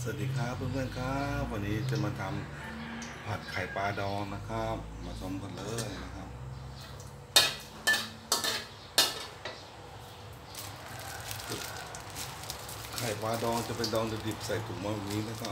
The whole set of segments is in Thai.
วัสดีครับเพื่อนๆครับวันนี้จะมาทำผัดไข่ปลาดองนะครับมาชมกันเลยนะครับไข่ปลาดองจะเป็นดองดิบๆใส่ถุงมาแบบนี้นะครับ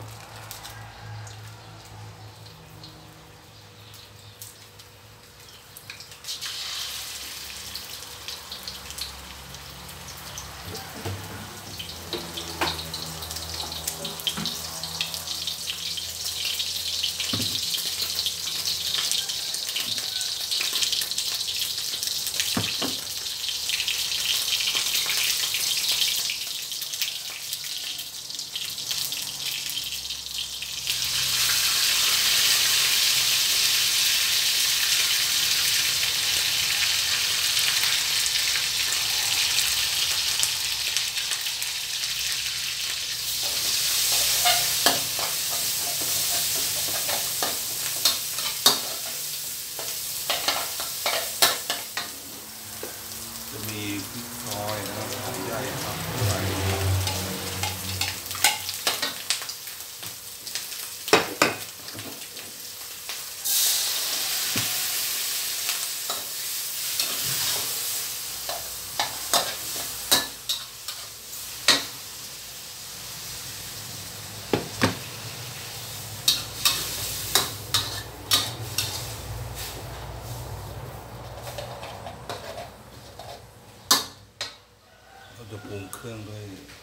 จะมีพริกซอยนะครับหอมใหญ่ครับใส่ก็จะปรุงเครื่องด้วย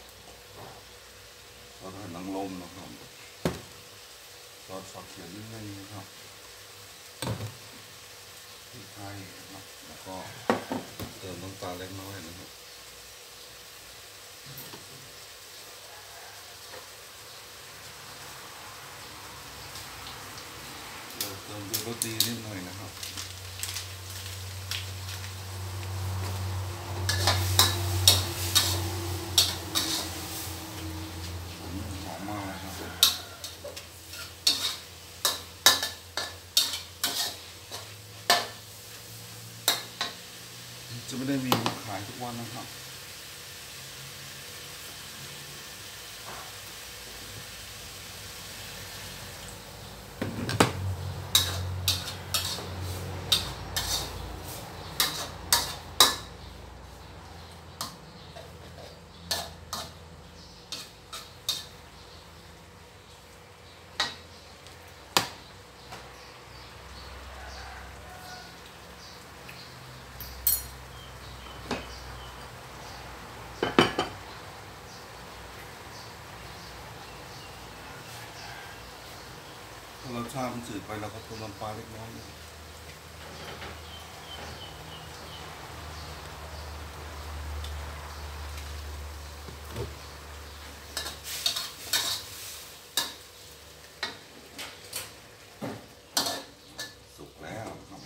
ซอสหอยนางรมนะครับซอสฝักเขียวนิดนึงนะครับพริกไทยนะครับแล้วก็เติมน้ำตาลเล็กน้อยนะครับเติมด้วยรสดีนิดหน่อยนะครับหอมมากเลยครับจะไม่ได้มีขายทุกวันนะครับถ้ารสชาติมันจืดไปเราก็เติมน้ำปลาเล็กน้อยสุกแล้วครับ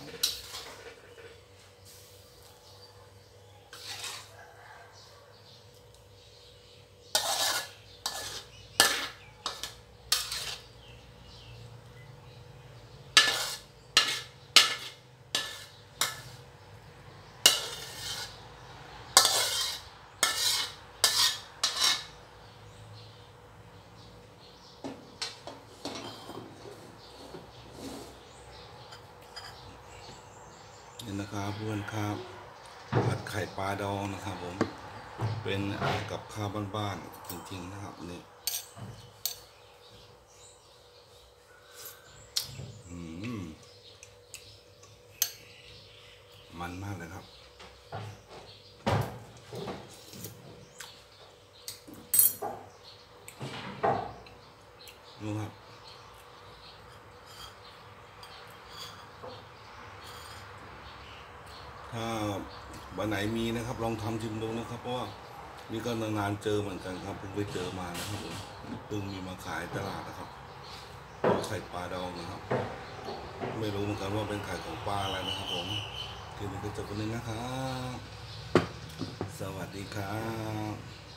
นี่นะครับเพื่อนครับผัดไข่ปลาดองนะครับผมเป็นกับข้าวบ้านๆจริงๆนะครับนี่มันมากเลยครับดูครับถ้าวันไหนมีนะครับลองทำชิมดูนะครับเพราะว่านี่ก็นานๆเจอเหมือนกันครับเพิ่งไปเจอมานะครับผมเพิ่งมีมาขายตลาดนะครับไข่ปลาดองนะครับไม่รู้เหมือนกันว่าเป็นไข่ของปลาอะไรนะครับผมทีนี้ก็จบกันนึงนะครับสวัสดีครับ